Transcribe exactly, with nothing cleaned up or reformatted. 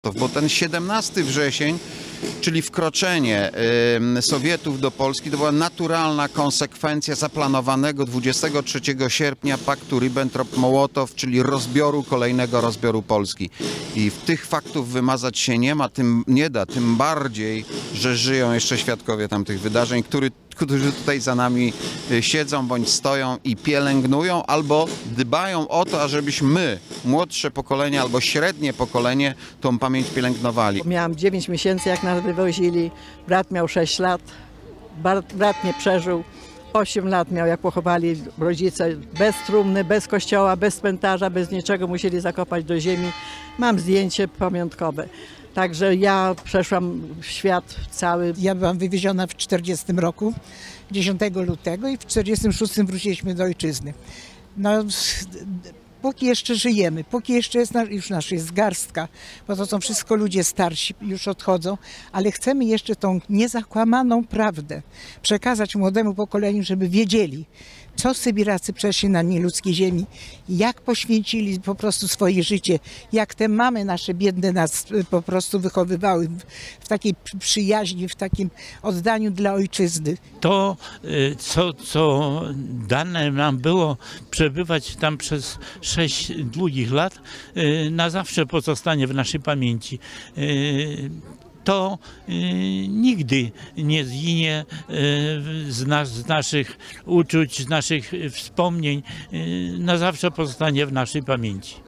Bo ten siedemnasty wrzesień, czyli wkroczenie y, Sowietów do Polski, to była naturalna konsekwencja zaplanowanego dwudziestego trzeciego sierpnia paktu Ribbentrop-Mołotow, czyli rozbioru, kolejnego rozbioru Polski. I tych faktów wymazać się nie ma, tym nie da, tym bardziej, że żyją jeszcze świadkowie tamtych wydarzeń, który, którzy tutaj za nami siedzą bądź stoją i pielęgnują albo dbają o to, ażebyśmy my, młodsze pokolenie albo średnie pokolenie, tą pamięć pielęgnowali. Miałam dziewięć miesięcy, jak nas wywozili, brat miał sześć lat, brat, brat nie przeżył, osiem lat miał, jak pochowali rodzice, bez trumny, bez kościoła, bez cmentarza, bez niczego, musieli zakopać do ziemi. Mam zdjęcie pamiątkowe. Także ja przeszłam świat cały. Ja byłam wywieziona w czterdziestym roku, dziesiątego lutego, i w czterdziestym szóstym wróciliśmy do ojczyzny. No, póki jeszcze żyjemy, póki jeszcze jest na, już nasza jest garstka, bo to są wszystko ludzie starsi, już odchodzą, ale chcemy jeszcze tą niezakłamaną prawdę przekazać młodemu pokoleniu, żeby wiedzieli, co Sybiracy przeszli na nieludzkiej ziemi, jak poświęcili po prostu swoje życie, jak te mamy nasze biedne nas po prostu wychowywały w, w takiej przyjaźni, w takim oddaniu dla ojczyzny. To, co, co dane nam było przebywać tam przez sześć długich lat, na zawsze pozostanie w naszej pamięci. To y, nigdy nie zginie y, z, nas, z naszych uczuć, z naszych wspomnień, y, na zawsze pozostanie w naszej pamięci.